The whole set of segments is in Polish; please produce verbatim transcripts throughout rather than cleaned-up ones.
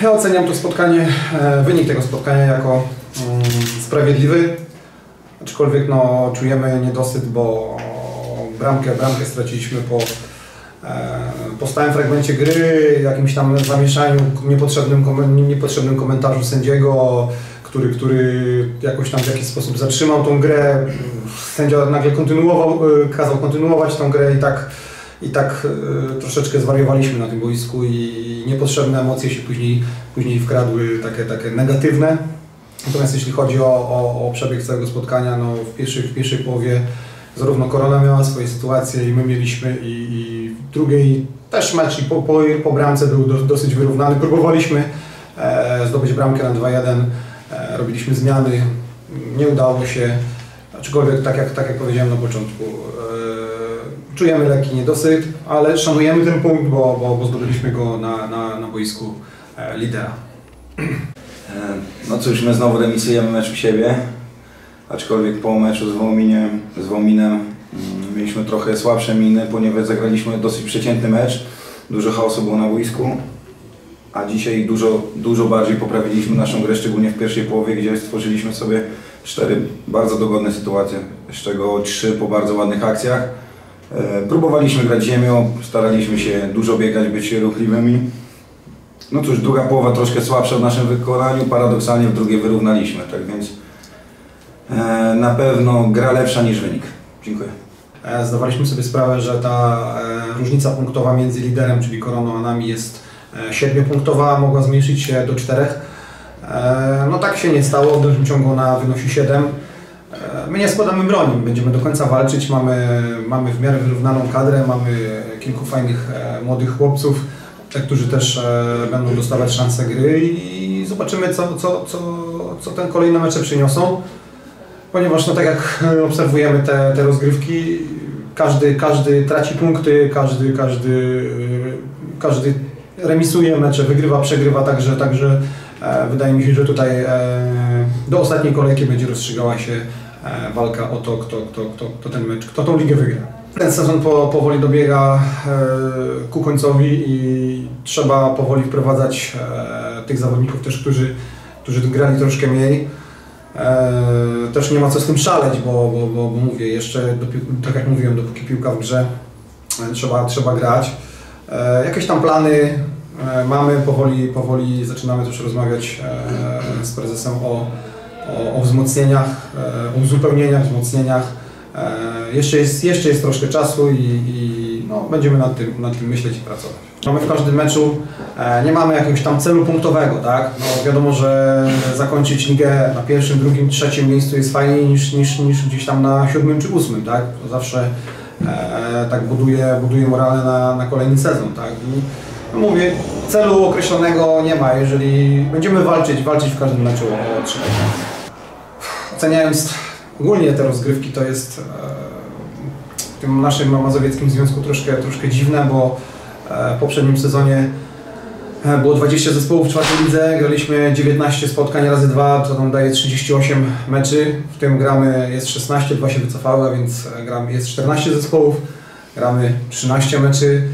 Ja oceniam to spotkanie, wynik tego spotkania jako sprawiedliwy, aczkolwiek no, czujemy niedosyt, bo bramkę, bramkę straciliśmy po, po stałym fragmencie gry, jakimś tam zamieszaniu, niepotrzebnym, niepotrzebnym komentarzu sędziego, który, który jakoś tam w jakiś sposób zatrzymał tą grę. Sędzia nagle kontynuował, kazał kontynuować tą grę i tak, i tak troszeczkę zwariowaliśmy na tym boisku i niepotrzebne emocje się później, później wkradły, takie, takie negatywne. Natomiast jeśli chodzi o, o, o przebieg całego spotkania, no w, pierwszej, w pierwszej połowie zarówno Korona miała swoje sytuacje i my mieliśmy i, i w drugiej też mecz i po, po, po bramce był do, dosyć wyrównany. Próbowaliśmy e, zdobyć bramkę na dwa jeden, e, robiliśmy zmiany, nie udało się, aczkolwiek tak jak, tak jak powiedziałem na początku, e, czujemy lekki niedosyt, ale szanujemy ten punkt, bo, bo, bo zdobyliśmy go na, na, na boisku e, lidera. No cóż, my znowu remisujemy mecz u siebie, aczkolwiek po meczu z Wołominem, z Wołominem mieliśmy trochę słabsze miny, ponieważ zagraliśmy dosyć przeciętny mecz, dużo chaosu było na boisku, a dzisiaj dużo, dużo bardziej poprawiliśmy naszą grę, szczególnie w pierwszej połowie, gdzie stworzyliśmy sobie cztery bardzo dogodne sytuacje, z czego trzy po bardzo ładnych akcjach. Próbowaliśmy grać ziemią, staraliśmy się dużo biegać, być ruchliwymi. No cóż, druga połowa troszkę słabsza w naszym wykonaniu, paradoksalnie w drugiej wyrównaliśmy, tak więc e, na pewno gra lepsza niż wynik. Dziękuję. Zdawaliśmy sobie sprawę, że ta e, różnica punktowa między liderem, czyli Koroną, a nami jest e, siedmiopunktowa, mogła zmniejszyć się do czterech. E, no tak się nie stało, w dalszym ciągu ona wynosi siedem. E, my nie składamy broni, będziemy do końca walczyć, mamy, mamy w miarę wyrównaną kadrę, mamy kilku fajnych e, młodych chłopców, którzy też e, będą dostawać szansę gry i zobaczymy, co, co, co, co ten kolejne mecze przyniosą. Ponieważ no, tak jak obserwujemy te, te rozgrywki, każdy, każdy traci punkty, każdy, każdy, każdy remisuje mecze, wygrywa, przegrywa, także, także e, wydaje mi się, że tutaj e, do ostatniej kolejki będzie rozstrzygała się e, walka o to, kto, kto, kto, kto ten mecz, kto tą ligę wygra. Ten sezon po, powoli dobiega e, ku końcowi i trzeba powoli wprowadzać e, tych zawodników też, którzy, którzy grali troszkę mniej. E, też nie ma co z tym szaleć, bo, bo, bo, bo mówię, jeszcze, do, tak jak mówiłem, dopóki piłka w grze, e, trzeba, trzeba grać. E, jakieś tam plany e, mamy, powoli, powoli zaczynamy też rozmawiać e, z prezesem o, o, o wzmocnieniach, e, o uzupełnieniach, wzmocnieniach. E, jeszcze, jest, jeszcze jest troszkę czasu i, i no, będziemy nad tym, nad tym myśleć i pracować. Mamy w każdym meczu, e, nie mamy jakiegoś tam celu punktowego, tak? No, wiadomo, że zakończyć ligę na pierwszym, drugim, trzecim miejscu jest fajniej niż, niż, niż gdzieś tam na siódmym czy ósmym, tak? To zawsze e, tak buduje, buduje morale na, na kolejny sezon, tak? I, no mówię, celu określonego nie ma, jeżeli będziemy walczyć, walczyć w każdym meczu o trzy. Oceniając ogólnie te rozgrywki, to jest e, w tym naszym mazowieckim związku troszkę, troszkę dziwne, bo w poprzednim sezonie było dwadzieścia zespołów w czwartej lidze, graliśmy dziewiętnaście spotkań razy dwa, to nam daje trzydzieści osiem meczy. W tym gramy, jest szesnaście, dwa się wycofały, a więc gramy, jest czternaście zespołów, gramy trzynaście meczy.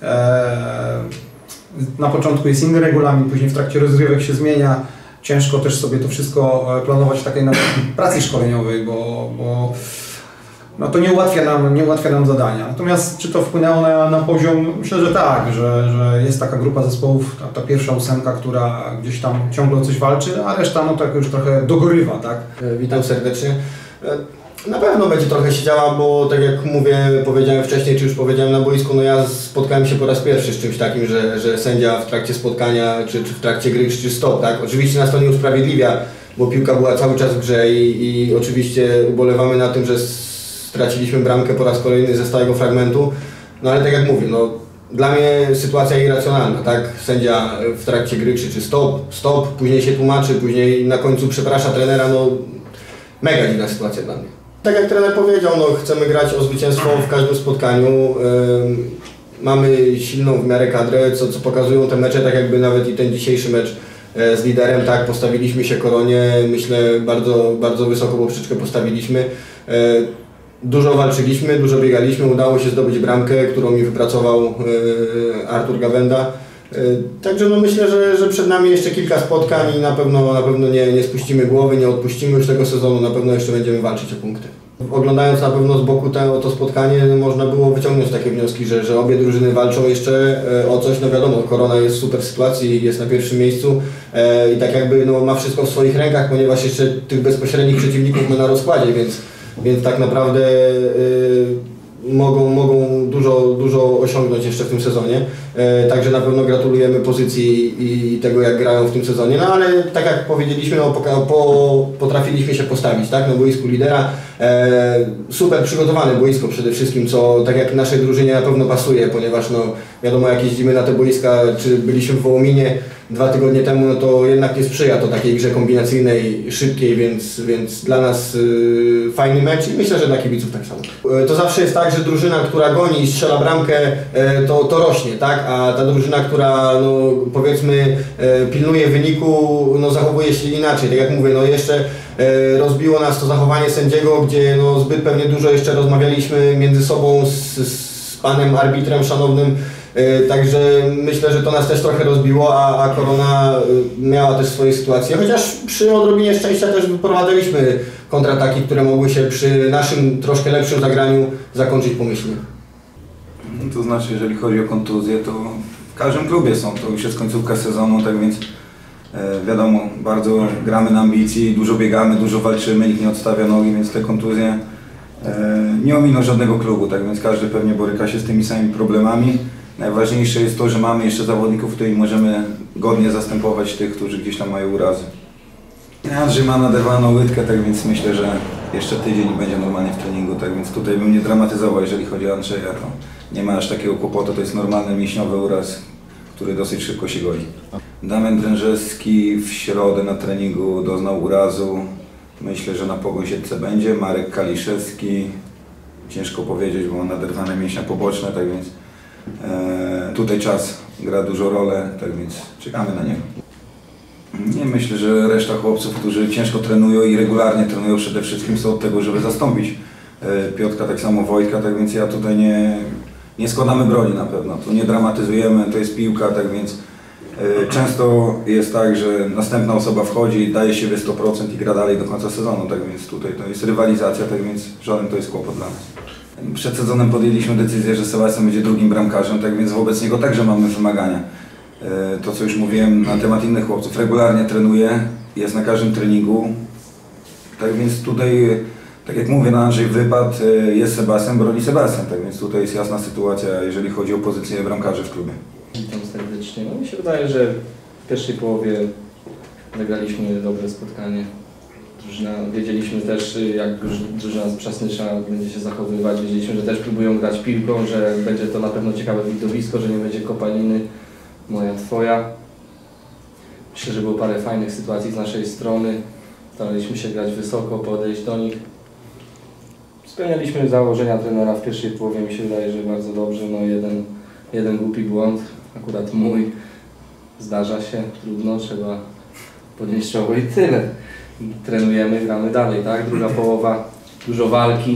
Na początku jest inny regulamin, później w trakcie rozgrywek się zmienia. Ciężko też sobie to wszystko planować w takiej pracy szkoleniowej, bo, bo no to nie ułatwia nam, nie ułatwia nam zadania. Natomiast czy to wpłynęło na, na poziom? Myślę, że tak, że, że jest taka grupa zespołów, ta, ta pierwsza ósemka, która gdzieś tam ciągle o coś walczy, a reszta no tak już trochę dogorywa, tak? Witam serdecznie. Na pewno będzie trochę siedziała, bo tak jak mówię, powiedziałem wcześniej, czy już powiedziałem na boisku, no ja spotkałem się po raz pierwszy z czymś takim, że, że sędzia w trakcie spotkania, czy, czy w trakcie gry krzyczy stop, tak? Oczywiście nas to nie usprawiedliwia, bo piłka była cały czas w grze i, i oczywiście ubolewamy na tym, że straciliśmy bramkę po raz kolejny ze stałego fragmentu, no ale tak jak mówię, no dla mnie sytuacja irracjonalna, tak? Sędzia w trakcie gry krzyczy stop, stop, później się tłumaczy, później na końcu przeprasza trenera, no mega dziwna sytuacja dla mnie. Tak jak trener powiedział, no chcemy grać o zwycięstwo w każdym spotkaniu, yy, mamy silną w miarę kadrę, co, co pokazują te mecze, tak jakby nawet i ten dzisiejszy mecz yy, z liderem, tak, postawiliśmy się Koronie, myślę bardzo, bardzo wysoko poprzeczkę postawiliśmy. Yy, Dużo walczyliśmy, dużo biegaliśmy, udało się zdobyć bramkę, którą mi wypracował yy, Artur Gawenda. Także no myślę, że, że przed nami jeszcze kilka spotkań i na pewno, na pewno nie, nie spuścimy głowy, nie odpuścimy już tego sezonu, na pewno jeszcze będziemy walczyć o punkty. Oglądając na pewno z boku te, to spotkanie, można było wyciągnąć takie wnioski, że, że obie drużyny walczą jeszcze o coś. No wiadomo, Korona jest w super sytuacji, jest na pierwszym miejscu i tak jakby no, ma wszystko w swoich rękach, ponieważ jeszcze tych bezpośrednich przeciwników ma na rozkładzie, więc, więc tak naprawdę yy, mogą, mogą dużo, dużo osiągnąć jeszcze w tym sezonie. E, także na pewno gratulujemy pozycji i, i tego, jak grają w tym sezonie. No ale tak jak powiedzieliśmy, no, po, po, potrafiliśmy się postawić tak, na boisku lidera. E, super przygotowane boisko przede wszystkim, co tak jak naszej drużynie na pewno pasuje, ponieważ no, wiadomo, jak jeździmy na te boiska, czy byliśmy w Wołominie dwa tygodnie temu, no to jednak nie sprzyja to takiej grze kombinacyjnej, szybkiej, więc, więc dla nas y, fajny mecz i myślę, że dla kibiców tak samo. Y, to zawsze jest tak, że drużyna, która goni i strzela bramkę, y, to, to rośnie, tak? A ta drużyna, która no, powiedzmy y, pilnuje wyniku, no, zachowuje się inaczej. Tak jak mówię, no jeszcze y, rozbiło nas to zachowanie sędziego, gdzie no, zbyt pewnie dużo jeszcze rozmawialiśmy między sobą z, z panem arbitrem szanownym. Także myślę, że to nas też trochę rozbiło, a, a Korona miała też swoje sytuacje, chociaż przy odrobinie szczęścia też wyprowadzaliśmy kontrataki, które mogły się przy naszym troszkę lepszym zagraniu zakończyć pomyślnie. No to znaczy, jeżeli chodzi o kontuzje, to w każdym klubie są, to już jest końcówka sezonu, tak więc e, wiadomo, bardzo gramy na ambicji, dużo biegamy, dużo walczymy, nikt nie odstawia nogi, więc te kontuzje e, nie ominą żadnego klubu, tak więc każdy pewnie boryka się z tymi samymi problemami. Najważniejsze jest to, że mamy jeszcze zawodników, których możemy godnie zastępować tych, którzy gdzieś tam mają urazy. Andrzej ma naderwaną łydkę, tak więc myślę, że jeszcze tydzień będzie normalnie w treningu, tak więc tutaj bym nie dramatyzował, jeżeli chodzi o Andrzeja, to nie ma aż takiego kłopotu, to jest normalny mięśniowy uraz, który dosyć szybko się goi. Damian Drężewski w środę na treningu doznał urazu, myślę, że na Pogoń Siedlce będzie. Marek Kaliszewski, ciężko powiedzieć, bo ma naderwane mięśnie poboczne, tak więc E, tutaj czas gra dużą rolę, tak więc czekamy na niego. Nie myślę, że reszta chłopców, którzy ciężko trenują i regularnie trenują, przede wszystkim są od tego, żeby zastąpić e, Piotrka, tak samo Wojtka, tak więc ja tutaj nie, nie składamy broni na pewno, tu nie dramatyzujemy, to jest piłka, tak więc e, często jest tak, że następna osoba wchodzi, daje siebie sto procent i gra dalej do końca sezonu, tak więc tutaj to jest rywalizacja, tak więc żaden to jest kłopot dla nas. Przed sezonem podjęliśmy decyzję, że Sebastian będzie drugim bramkarzem, tak więc wobec niego także mamy wymagania. To, co już mówiłem na temat innych chłopców, regularnie trenuje, jest na każdym treningu. Tak więc tutaj, tak jak mówię, na Andrzej wypadł, jest Sebastian, broni Sebastian, tak więc tutaj jest jasna sytuacja, jeżeli chodzi o pozycję bramkarzy w klubie. Witam serdecznie. No mi się wydaje, że w pierwszej połowie zagraliśmy dobre spotkanie. Drużyna, wiedzieliśmy też, jak drużyna z Przasnysza będzie się zachowywać, wiedzieliśmy, że też próbują grać piłką, że będzie to na pewno ciekawe widowisko, że nie będzie kopaliny moja, twoja. Myślę, że było parę fajnych sytuacji z naszej strony, staraliśmy się grać wysoko, podejść do nich. Spełnialiśmy założenia trenera w pierwszej połowie, mi się wydaje, że bardzo dobrze, no jeden, jeden głupi błąd, akurat mój, zdarza się, trudno, trzeba podnieść czoło i tyle. Trenujemy, gramy dalej, tak? Druga połowa, dużo walki.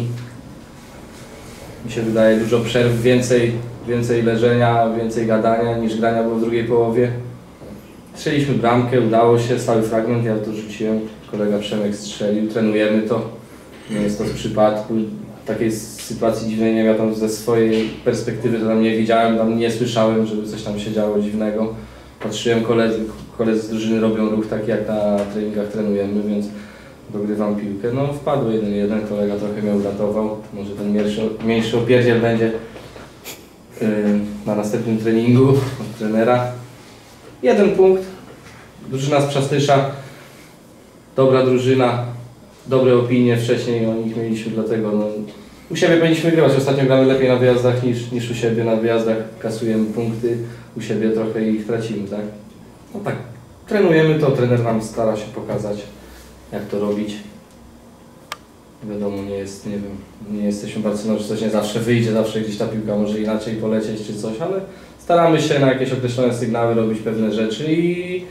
Mi się wydaje, dużo przerw, więcej, więcej leżenia, więcej gadania niż grania było w drugiej połowie. Strzeliśmy bramkę, udało się, stały fragment, ja to rzuciłem, kolega Przemek strzelił, trenujemy to. Nie jest to z przypadku. Takiej sytuacji dziwnej nie miał tam ze swojej perspektywy, to tam nie widziałem, tam nie słyszałem, żeby coś tam się działo dziwnego. Patrzyłem, koledzy, koledzy z drużyny robią ruch taki jak na treningach trenujemy, więc dogrywam piłkę. No wpadło jeden jeden, kolega trochę mnie uratował. Może ten mniejszy, mniejszy opierdziel będzie yy, na następnym treningu od trenera. Jeden punkt. Drużyna z Przasnysza. Dobra drużyna. Dobre opinie wcześniej o nich mieliśmy, dlatego no, u siebie powinniśmy grywać. Ostatnio gramy lepiej na wyjazdach niż, niż u siebie. Na wyjazdach kasujemy punkty, u siebie trochę ich tracimy, tak? No tak, trenujemy to, trener nam stara się pokazać, jak to robić. Wiadomo, nie jest, nie wiem, nie jesteśmy Barceloną, że coś nie zawsze wyjdzie, zawsze gdzieś ta piłka może inaczej polecieć czy coś, ale staramy się na jakieś określone sygnały robić pewne rzeczy i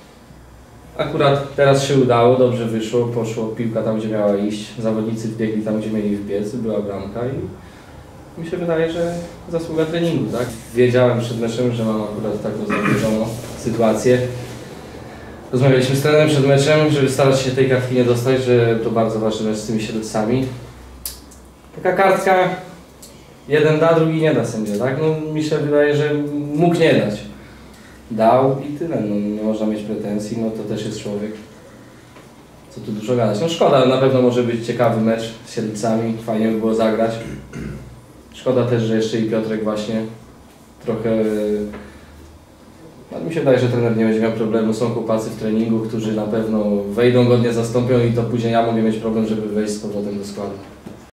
akurat teraz się udało, dobrze wyszło, poszło piłka tam, gdzie miała iść, zawodnicy wbiegli tam, gdzie mieli wbiec, była bramka i mi się wydaje, że zasługa treningu, tak? Wiedziałem przed meczem, że mam akurat taką zagrożoną sytuację. Rozmawialiśmy z trenerem przed meczem, żeby starać się tej kartki nie dostać, że to bardzo ważny mecz z tymi siedlcami. Taka kartka, jeden da, drugi nie da sędzia, tak? No mi się wydaje, że mógł nie dać. Dał i tyle, no nie można mieć pretensji, no to też jest człowiek. Co tu dużo gadać. No szkoda, na pewno może być ciekawy mecz z Siedlcami, fajnie by było zagrać. Szkoda też, że jeszcze i Piotrek właśnie trochę... No, mi się wydaje, że trener nie będzie miał problemu. Są chłopacy w treningu, którzy na pewno wejdą, godnie zastąpią i to później ja mogę mieć problem, żeby wejść z powrotem do składu.